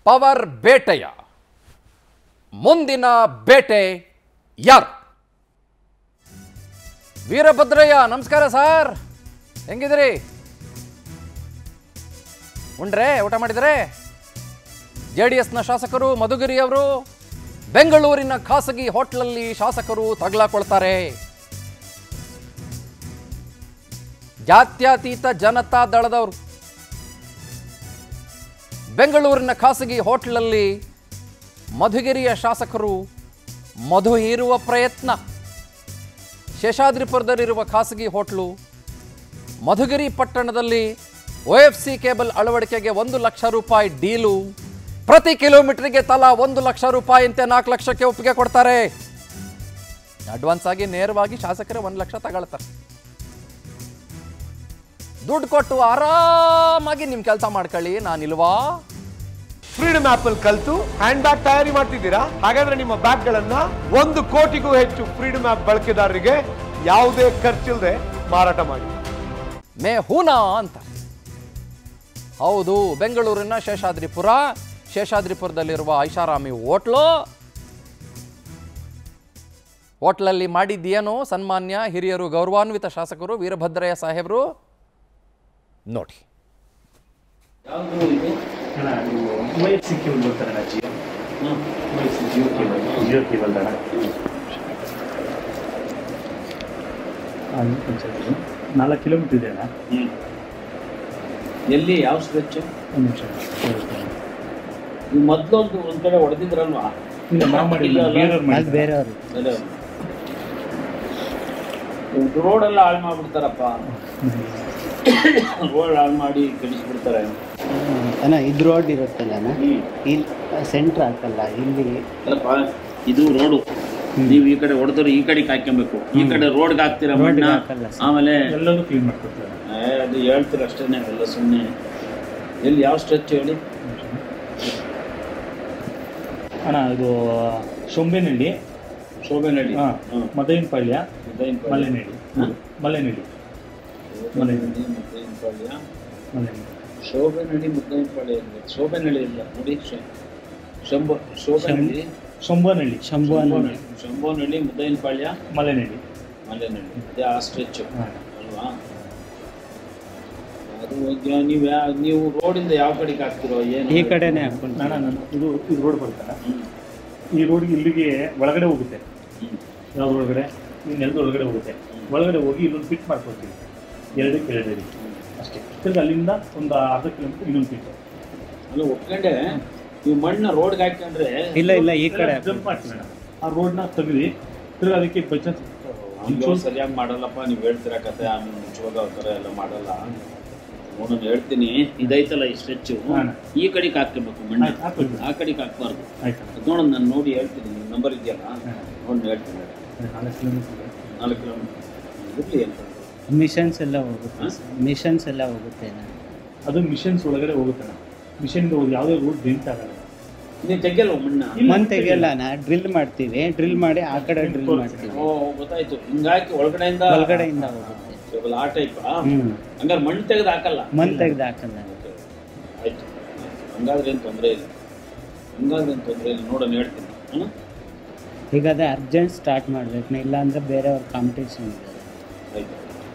Power ಬೇಟೆಯ ಮುಂದಿನ ಬೇಟೆ ಯಾರು? ವೀರಭದ್ರಯ್ಯ ನಮಸ್ಕಾರ ಸರ್, ಹೆಂಗಿದ್ರಿ? ಉಂಡ್ರೆ ಊಟ ಮಾಡಿದರೆ? JDSನ ಶಾಸಕರು ಮಧುಗಿರಿ ಅವರು ಬೆಂಗಳೂರಿನ ಖಾಸಗಿ ಹೋಟ್ಲಲ್ಲಿ ಶಾಸಕರು ತಗಲಾಕೊಳ್ತಾರೆ. ಜಾತ್ಯತೀತ ಜನತಾ ದಳದವರು ಬೆಂಗಳೂರಿನ ಖಾಸಗಿ ಹೋಟ್ಲಲ್ಲಿ ಮಧುಗಿರಿಯ ಶಾಸಕರು ಮಧು ಹೀರುವ ಪ್ರಯತ್ನ. ಶೇಷಾದ್ರಿಪುರದಲ್ಲಿರುವ ಖಾಸಗಿ ಹೋಟ್ಲು ಮಧುಗಿರಿ ಪಟ್ಟಣದಲ್ಲಿ OFC ಕೇಬಲ್ ಅಳವಡಿಕೆಗೆ 1 ಲಕ್ಷ ರೂಪಾಯಿ ಡೀಲು. ಪ್ರತಿ ಕಿಲೋಮೀಟರ್ಗೆ ತಲಾ 1 ಲಕ್ಷ ರೂಪಾಯಿಯಂತೆ 4 ಲಕ್ಷಕ್ಕೆ ಒಪ್ಪಿಗೆ ಕೊಡ್ತಾರೆ. ಅಡ್ವಾನ್ಸ್ ಆಗಿ ನೇರವಾಗಿ ಶಾಸಕರೇ 1 ಲಕ್ಷ ತಗೊಳ್ತಾರೆ. ದುಡ್ಡು ಕೊಟ್ಟು ಆರಾಮಾಗಿ ನಿಮ್ಮ ಕೆಲಸ ಮಾಡ್ಕೊಳ್ಳಿ, ನಾನಿಲ್ವಾ? ಫ್ರೀಡಮ್ ಆಪ್ ಅಲ್ಲಿ ಕಲ್ತು ಹ್ಯಾಂಡ್ ಬ್ಯಾಗ್ ತಯಾರಿ ಮಾಡ್ತಿದ್ದೀರಾ? ಹಾಗಾದ್ರೆ ನಿಮ್ಮ ಬ್ಯಾಗ್ ಗಳನ್ನ 1 ಕೋಟಿಗೂ ಹೆಚ್ಚು ಫ್ರೀಡಮ್ ಆಪ್ ಬಳಕೆದಾರರಿಗೆ ಯಾವುದೇ ಖರ್ಚಿಲ್ಲದೆ ಮಾರಾಟ ಮಾಡಿ. ಮೇ ಹೂನಾ ಅಂತ. ಹೌದು, ಬೆಂಗಳೂರಿನ ಶೇಷಾದ್ರಿಪುರದಲ್ಲಿರುವ ಐಷಾರಾಮಿ ಹೋಟ್ಲಲ್ಲಿ ಮಾಡಿದ್ದೇನು ಸನ್ಮಾನ್ಯ ಹಿರಿಯರು ಗೌರವಾನ್ವಿತ ಶಾಸಕರು ವೀರಭದ್ರಯ್ಯ ಸಾಹೇಬರು ನೋಡಿ. ನಾಲ್ಕು ಕಿಲೋಮೀಟರ್ ಇದೆ ಅಣ್ಣ. ಎಲ್ಲಿ ಯಾವ ಸ್ಟ್ರೆಚ್? ನೀವು ಮೊದಲು ಒಂದ್ ಕಡೆ ಹೊಡೆದಿದ್ರಲ್ವಾ? ರೋಡ್ ಎಲ್ಲ ಹಾಳು ಮಾಡ್ಬಿಡ್ತಾರಪ್ಪ. ರೋಡ್ ಹಾಳು ಮಾಡಿ ಕೆಡಿಸ್ಬಿಡ್ತಾರೆ. ಇದು ರೋಡ್ ಇರುತ್ತಲ್ಲ ಇಲ್ಲಿ ಸೆಂಟ್ರ್ ಹಾಕಲ್ಲ, ಇಲ್ಲಿ ಅಲ್ಲಪ್ಪ ಇದು ರೋಡು. ನೀವು ಈ ಕಡೆ ಹೊಡೆದ್ರೆ ಈ ಕಡೆಗೆ ಹಾಕ್ಕೊಬೇಕು, ಈ ಕಡೆ ರೋಡ್ಗೆ ಹಾಕ್ತೀರ ಮಣ್ಣ, ಆಮೇಲೆ ಎಲ್ಲನೂ ಕ್ಲೀನ್ ಮಾಡ್ಕೊಡ್ತಾರೆ. ಅದು ಹೇಳ್ತೀರ ಅಷ್ಟೇನೆ, ಎಲ್ಲ ಸುಮ್ಮನೆ. ಎಲ್ಲಿ ಯಾವ ಸ್ಟ್ರೆಚ್ ಹೇಳಿ ಅಣ್ಣ? ಇದು ಶೋಂಬೇನಹಳ್ಳಿ, ಹಾಂ, ಮದೈನಪಾಳ್ಯ, ಮಲೆನಹಳ್ಳಿ, ಮಲೆನಹಳ್ಳಿ, ಶೋಭೆನಹಳ್ಳಿ, ಮುದ್ದೈನಪಾಳ್ಯ. ಶೋಭೆನಹಳ್ಳಿ ಇಲ್ಲ ನೋಡಿ, ಶೋಭೆನಹಳ್ಳಿ, ಶಂಭೋನಹಳ್ಳಿ, ಮುದ್ದೈನಪಾಳ್ಯ, ಮಲೆನಹಳ್ಳಿ. ಅದೇ ಆ ಸ್ಟ್ರೆಚ್ ಅಲ್ವಾ? ಅದು ನೀವು ರೋಡಿಂದ ಯಾವ ಕಡೆಗೆ ಹಾಕ್ತಿರೋ? ಏನು ಈ ಕಡೆನೇ ಹಾಕೊಂಡು ಇದು ರೋಡ್ ಬರ್ತಲ್ಲ, ಈ ರೋಡ್ಗೆ ಇಲ್ಲಿಗೆ ಒಳಗಡೆ ಹೋಗುತ್ತೆ. ಯಾವ ಒಳಗಡೆ? ಈ ನೆಲದ ಒಳಗಡೆ ಹೋಗುತ್ತೆ. ಒಳಗಡೆ ಹೋಗಿ ಇಲ್ಲೊಂದು ಫಿಟ್ ಮಾಡ್ಕೊಳ್ತೀವಿ, 2 ಅಡಿ ಅಷ್ಟೇ. ತಿರ್ಗಿ ಅಲ್ಲಿಂದ ಒಂದು ಅರ್ಧ ಕಿಲೋಮೀಟರ್ ಇನ್ನೊಂದು ಫಿಟ್. ಅಲ್ಲ ಒಪ್ಕೊಂಡೆ, ನೀವು ಮಣ್ಣ ರೋಡ್ಗೆ ಹಾಕೊಂಡ್ರೆ ಇಲ್ಲ ಈ ಕಡೆ ಜಂಪ್ ಮಾಡ್ತೀವಿ. ಆ ರೋಡ್ನ ತೆಗೆದು ತಿರ್ಗಿ ಅದಕ್ಕೆ ಬೈ ಚಾನ್ಸ್ ಸರಿಯಾಗಿ ಮಾಡಲ್ಲಪ್ಪ. ನೀವು ಹೇಳ್ತೀರಾ ಕತೆ, ಆಮೇಲೆ ಮುಚ್ಚುವಾಗ ಆ ಥರ ಎಲ್ಲ ಮಾಡಲ್ಲ. ನೋಡೋಣ ಹೇಳ್ತೀನಿ. ಇದೈತಲ್ಲ ಈ ಸ್ಟ್ರೆಚ್ಚು, ಈ ಕಡೆಗೆ ಹಾಕ್ಕೋಬೇಕು ಮಣ್ಣ, ಆ ಕಡೆಗೆ ಹಾಕ್ಬಾರ್ದು. ನೋಡೋಣ, ನಾನು ನೋಡಿ ಹೇಳ್ತೀನಿ. ನಿಮ್ಮ ನಂಬರ್ ಇದೆಯಲ್ಲ, ನೋಡಿ ಹೇಳ್ತೀನಿ. 4 ಕಿಲೋಮೀಟರ್ ಇರಲಿ ಅಂತ. ಮಿಷನ್ಸ್ ಎಲ್ಲ ಹೋಗುತ್ತೆ. ಅದು ಮಿಷನ್ಸ್ ಒಳಗಡೆ ಹೋಗುತ್ತೆ. ಮಿಷನ್ಗೆ ಹೋಗಿ ಯಾವುದೇ ರೋಡ್ ಡೆಂಟ್ ಆಗಲ್ಲ. ನೀವು ತೆಗಿಯಲ್ವ ಮಣ್ಣು ತೆಗಿಯಲ್ಲ, ಡ್ರಿಲ್ ಮಾಡ್ತೀವಿ. ಡ್ರಿಲ್ ಮಾಡಿ ಆ ಕಡೆ ಡ್ರಿಲ್ ಮಾಡ್ತೀವಿ. ಓ ಗೊತ್ತಾಯ್ತು. ಹಿಂಗಾಗಿ ಒಳಗಡೆಯಿಂದ ಹೋಗುತ್ತೆ. ಆ ಟೈಪ್. ಹಂಗಾರೆ ಮಣ್ಣು ತೆಗೆದು ಹಾಕಲ್ಲ. ಆಯ್ತು, ಹಂಗಾದ್ರೆ ಏನು ತೊಂದರೆ ಇಲ್ಲ. ನೋಡೋಣ ಹೇಳ್ತೀನಿ. ಈಗ ಅದೇ ಅರ್ಜೆಂಟ್ ಸ್ಟಾರ್ಟ್ ಮಾಡ್ಬೇಕು, ಇಲ್ಲ ಅಂದ್ರೆ ಬೇರೆಯವ್ರ ಕಾಂಪಿಟೇಷನ್ ಇದೆ. ಆಯ್ತು,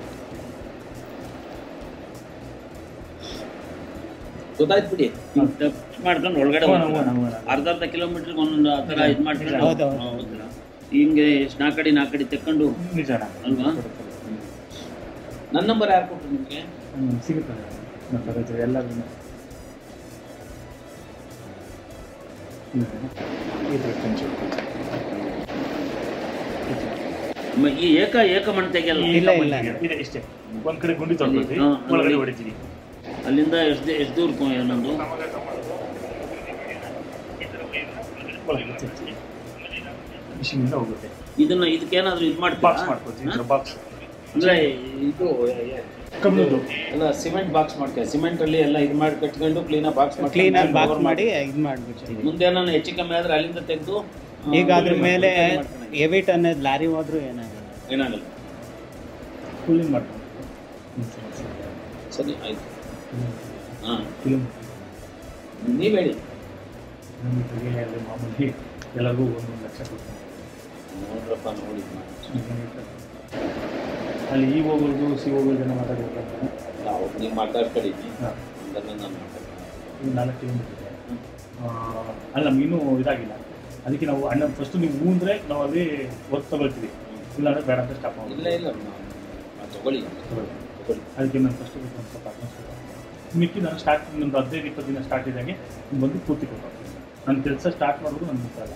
ಗೊತ್ತಾಯ್ತು ಬಿಡಿ. ಮಾಡ್ಕೊಂಡು ಒಳಗಡೆ ಅರ್ಧ ಕಿಲೋಮೀಟರ್ಗೆ ಒಂದೊಂದು ಆ ಥರ ಇದು ಮಾಡ್ಕೊಂಡು ಹಿಂಗೆ 4 ಅಡಿ ತೆಕ್ಕೊಂಡು ಅಲ್ವಾ? ನನ್ನ ನಂಬರ್ ಯಾರು ಕೊಟ್ಟರು ನಿಮಗೆ? ಸಿಗುತ್ತದೆ ಎಲ್ಲರೂ. ಈ ಏಕ ಮಣ್ಣು ತೆಗಿಯಲ್ಲ. ಇದೆ ಇಷ್ಟೇ. ಒಂದ್ ಕಡೆ ಗುಂಡಿ ತೊಳ್ಕೊಳ್ತೀವಿ, ಒಳಗಡೆ ಹೊಡಿತೀವಿ. ಅಲ್ಲಿಂದ ಎಷ್ಟು ದೂರ ನಮ್ಮದು? ಮಿಷಿನಿಂದ ಹೋಗುತ್ತೆ. ಇದಕ್ಕೇನಾದ್ರೂ ಇದು ಮಾಡ್ಕೊಳ್ತೀವಿ. ಬಾಕ್ಸ್ ಅಂದ್ರೆ ಇದು ಎಲ್ಲ ಸಿಮೆಂಟ್ ಬಾಕ್ಸ್ ಮಾಡ್ತೀವಿ. ಸಿಮೆಂಟ್ ಅಲ್ಲಿ ಎಲ್ಲ ಇದು ಮಾಡಿ ಕಟ್ಕೊಂಡು ಕ್ಲೀನಾಗಿ ಬಾಕ್ಸ್ ಮಾಡಿ ಇದು ಮಾಡ್ಬಿಡ್ತೀವಿ. ಮುಂದೆ ನಾನು ಹೆಚ್ಚು ಕಮ್ಮಿ ಆದ್ರೆ ಅಲ್ಲಿಂದ ತೆಗೆದು ಈಗ ಅದ್ರ ಮೇಲೆ ಹೆವಿ ಟನ್ ಲಾರಿ ಹೋದ್ರೂ ಏನಾಗಲ್ಲ. ಕೂಲಿಂಗ್ ಮಾಡ್ತೀವಿ. ಸರಿ ಆಯ್ತು. ಹಾಂ ನೀವು ಹೇಳಿ. ಕಿಲೋಮೀಟರ್ಗೆ ಅಲ್ಲಿ ಮಾಮೂಲಿ ಎಲ್ಲರಿಗೂ 1 ಲಕ್ಷ ಕೊಡ್ತಾರೆ. ನೋಡ್ರಪ್ಪ ನೋಡಿ ಅಲ್ಲಿ ಈ ಹೋಗೋದು ಸಿ ಹೋಗೋದು ಜನ ಮಾತಾಡಿರ್ತಾರೆ. ನಾವು ನೀವು ಮಾತಾಡ್ಕೊಳ್ಳಿ ಹಾಂ, ಅದನ್ನು ನಾನು ಮಾತಾಡ್ತೀನಿ. ಇದು 4 ಕಿಲೋಮೀಟರ್ ಇದೆ. ಅಲ್ಲ ಇನ್ನೂ ಇದಾಗಿಲ್ಲ. ಅದಕ್ಕೆ ನಾವು ಅಣ್ಣ ಫಸ್ಟು ನೀವು ಹೂ ಅಂದರೆ ನಾವು ಅಲ್ಲಿ ವರ್ಕ್ ತೊಗೊಳ್ತೀವಿ, ಇಲ್ಲಾಂದರೆ ಬೇಡ ಅಂತ ಸ್ಟಾಪ್ ಇಲ್ಲ ಮಾಡ್ತೀವಿ. ಇಲ್ಲ ತಗೊಳ್ಳಿ ತಗೊಳ್ಳಿ. ಅದಕ್ಕೆ ನಾನು ಫಸ್ಟು ಒಂದು ಸ್ವಲ್ಪ ಮಿಕ್ಕಿ ನಾನು ಸ್ಟಾರ್ಟ್ ಒಂದು 15-20 ದಿನ ಸ್ಟಾರ್ಟ್ ಇದ್ದಾಗೆ ಬಂದು ಪೂರ್ತಿ ಕೊಡ್ತೀನಿ. ನನ್ನ ಕೆಲಸ ಸ್ಟಾರ್ಟ್ ಮಾಡೋದು ನನ್ನ ಮುಟ್ಟಲ್ಲ.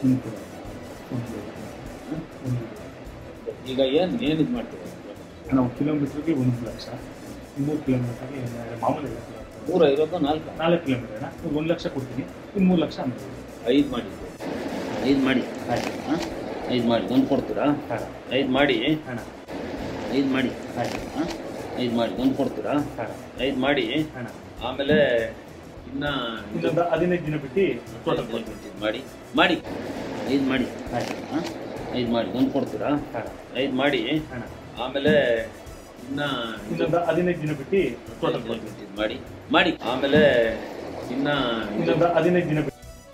ಈಗ ಏನು ಇದು ಮಾಡ್ತೀವಿ ನಾವು ಕಿಲೋಮೀಟ್ರಿಗೆ 1 ಲಕ್ಷ, 3 ಕಿಲೋಮೀಟರ್ಗೆ ಮಾಮೂಲಿ 154 4 ಕಿಲೋಮೀಟರ್ನ 1 ಲಕ್ಷ ಕೊಡ್ತೀನಿ, ಇನ್ನು 3 ಲಕ್ಷ ಆಮೇಲೆ 5 ಮಾಡಿ 5 ಮಾಡಿ ಆಯ್ತು. ಹಾಂ 5 ಮಾಡಿ ಒಂದು ಕೊಡ್ತೀರಾ? ಹಾಂ 5 ಮಾಡಿ ಅಣ್ಣ 5 ಮಾಡಿ ಆಯ್ತು. ಹಾಂ 5 ಮಾಡಿ ಒಂದು ಕೊಡ್ತೀರಾ? ಹಾಂ 5 ಮಾಡಿ ಅಣ್ಣ ಆಮೇಲೆ ಇನ್ನು ಇನ್ನೊಂದು 15 ದಿನ ಬಿಟ್ಟು ಟೋಟಲ್ ಕೊಡ್ತೀನಿ. ಇದು ಮಾಡಿ ಮಾಡಿ 5 ಮಾಡಿ ಆಯ್ತು. ಹಾಂ 5 ಮಾಡಿ ಒಂದು ಕೊಡ್ತೀರಾ? ಹಾಂ 5 ಮಾಡಿ ಅಣ್ಣ ಆಮೇಲೆ ಇನ್ನು ಇನ್ನೊಂದು 15 ದಿನ ಬಿಟ್ಟು ಟೋಟಲ್ ಕೊಡ್ತೀನಿ. ಇದು ಮಾಡಿ ಮಾಡಿ ಆಮೇಲೆ ಇನ್ನು ಇನ್ನೊಂದು 15 ದಿನ ಬಿಟ್ಟು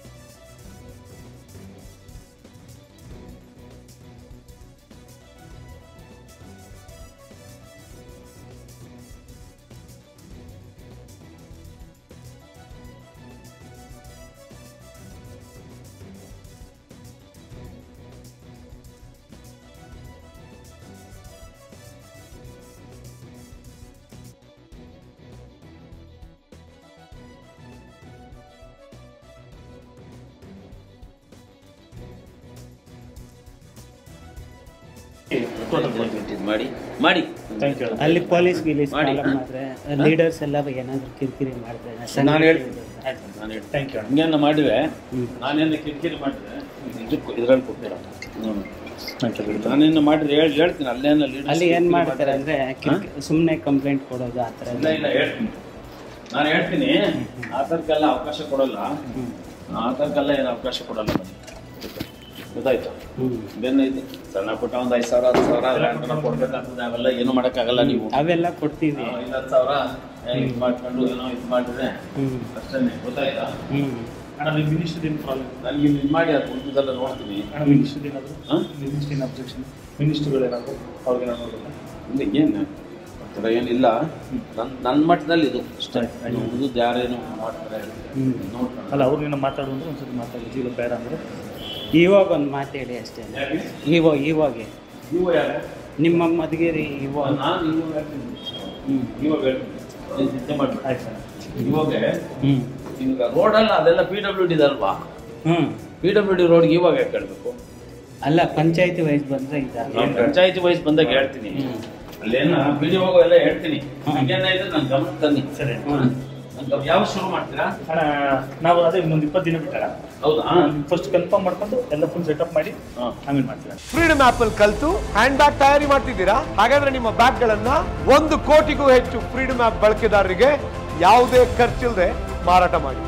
ಟೋಟಲ್ ಕೊಡ್ತೀನಿ. ಇದು ಮಾಡಿ ಮಾಡಿ ಥ್ಯಾಂಕ್ ಯು. ಅಲ್ಲಿ ಪೊಲೀಸ್ ಗಿಲೀಸ್ ಮಾಡಿ. ಮಾಡಿದ್ರೆ ಲೀಡರ್ಸ್ ಎಲ್ಲ ಏನಾದರೂ ಕಿರಿಕಿರಿ ಮಾಡ್ತಾರೆ. ನಾನು ಹೇಳ್ತೀನಿ ನಾನು ಹೇಳ್ತೀನಿ ಥ್ಯಾಂಕ್ ಯು. ಹಂಗೇನು ಮಾಡಿದ್ರೆ ಹ್ಮ್. ನಾನೇನು ಕಿರಿಕಿರಿ ಮಾಡಿದ್ರೆ ಇದಕ್ಕೂ ಇದ್ರಲ್ಲಿ ಕೊಡ್ತೀರ ಥ್ಯಾಂಕ್ ಯು. ನಾನೇನು ಮಾಡಿದ್ರೆ ಹೇಳ್ತೀನಿ ಅಲ್ಲೇನು leaders ಅಲ್ಲಿ ಏನು ಕಿರಿಕಿರಿ ಮಾಡ್ತಾರೆ ಅಂದರೆ ಸುಮ್ಮನೆ ಕಂಪ್ಲೇಂಟ್ ಕೊಡೋದು ಆ ಥರ ಇಲ್ಲ ಇಲ್ಲ ಹೇಳ್ತೀನಿ ನಾನು ಹೇಳ್ತೀನಿ ಆ ಥರಕ್ಕೆಲ್ಲ ಅವಕಾಶ ಕೊಡಲ್ಲ ಆ ಥರಕ್ಕೆಲ್ಲ ಏನು ಅವಕಾಶ ಕೊಡಲ್ಲ ಬನ್ನಿ ಗೊತ್ತಾಯ್ತು ಬೇರೆ ಇದು ಸಣ್ಣ ಪುಟ್ಟ ಒಂದು 5,000 10,000 ಕೊಡ್ಬೇಕಾಗ್ತದೆ ಅವೆಲ್ಲ ಏನು ಮಾಡೋಕ್ಕಾಗಲ್ಲ ನೀವು ಅವೆಲ್ಲ ಕೊಡ್ತೀವಿ. 5,000 ಇದು ಮಾಡ್ಕೊಂಡು ಏನೋ ಇದು ಮಾಡಿದ್ರೆ ಅಷ್ಟೇ ಗೊತ್ತಾಯ್ತಾ ಅಣ್ಣ ನೀವು ಮಿನಿಸ್ಟರ್ ಏನು ಪ್ರಾಬ್ಲಮ್? ನನಗೆ ಇದು ಮಾಡಿ ಅದು ಉಳಿದೆಲ್ಲ ನೋಡ್ತೀನಿ ಅಣ್ಣ ಮಿನಿಸ್ಟರ್ ಏನಾದರೂ ಮಿನಿಸ್ಟರ್ ಏನು ಅಬ್ಜೆಕ್ಷನ್? ಮಿನಿಸ್ಟರ್ಗಳೇನಾದರೂ ಅವ್ರಿಗೆ ನಾನು ನೋಡೋಲ್ಲ. ಇಲ್ಲಿ ಏನು ಆ ಥರ ಏನಿಲ್ಲ ನನ್ನ ಮಟ್ಟದಲ್ಲಿ ಇದು ಅಷ್ಟೇ ಉಳಿದು ಯಾರೇನು ಮಾಡ್ತಾರೆ ನೋಡ್ತಾರೆ ಅಲ್ಲ ಅವ್ರನ್ನ ಮಾತಾಡು ಅಂದ್ರೆ ಒಂದ್ಸತಿ ಮಾತಾಡಿ, ಇಲ್ಲ ಬೇಡ ಅಂದರೆ ಇವಾಗ ಒಂದು ಮಾತು ಹೇಳಿ ಅಷ್ಟೇ. ಇವಾಗೆ ನೀವು ಯಾರು ನಿಮ್ಮ ಮಧುಗಿರಿ ಇವಾಗ ನಾನು ಇವಾಗ ಹೇಳ್ತೀನಿ ಇವಾಗ ಹೇಳ್ತೀನಿ ಚಿಂತೆ ಮಾಡ್ಬೇಕು ಆಯ್ತು ಸರ್. ಇವಾಗ ಹ್ಞೂ ಈಗ ರೋಡಲ್ಲ ಅದೆಲ್ಲ PWD ಅಲ್ವಾ ಹ್ಞೂ PWD ರೋಡ್ಗೆ ಇವಾಗ ಯಾಕೆ ಹೇಳ್ಬೇಕು ಅಲ್ಲ ಪಂಚಾಯತಿ ವೈಸ್ ಬಂದರೆ ಇದಾಗ ಪಂಚಾಯತಿ ವೈಸ್ ಬಂದಾಗ ಹೇಳ್ತೀನಿ ಅಲ್ಲೇನ BDO ಎಲ್ಲ ಹೇಳ್ತೀನಿ ಹಂಗೇನಾಯ್ತು ನನ್ನ ಗಮನ ತನ್ನಿ ಸರಿ ಯಾವ ಶುರು ಮಾಡ್ತೀರಾ? ಅಣ್ಣ ನಾವು ಅದೇ ಇನ್ನೊಂದು 20 ದಿನ ಬಿಟ್ಟಾರ ಹೌದಾ ಫಸ್ಟ್ ಕನ್ಫರ್ಮ್ ಮಾಡ್ಕೊಂಡು ಎಲ್ಲ ಫುಲ್ ಸೆಟಪ್ ಮಾಡಿ ಆಮೇಲೆ ಮಾಡ್ತೀವಿ. ಫ್ರೀಡಮ್ ಆಪ್ ಅಲ್ಲಿ ಕಲ್ತು ಹ್ಯಾಂಡ್ ಬ್ಯಾಗ್ ತಯಾರಿ ಮಾಡ್ತಿದ್ದೀರಾ? ಹಾಗಾದ್ರೆ ನಿಮ್ಮ ಬ್ಯಾಗ್ ಗಳನ್ನ 1 ಕೋಟಿಗೂ ಹೆಚ್ಚು ಫ್ರೀಡಮ್ ಆಪ್ ಬಳಕೆದಾರರಿಗೆ ಯಾವುದೇ ಖರ್ಚಿಲ್ಲದೆ ಮಾರಾಟ ಮಾಡಿ.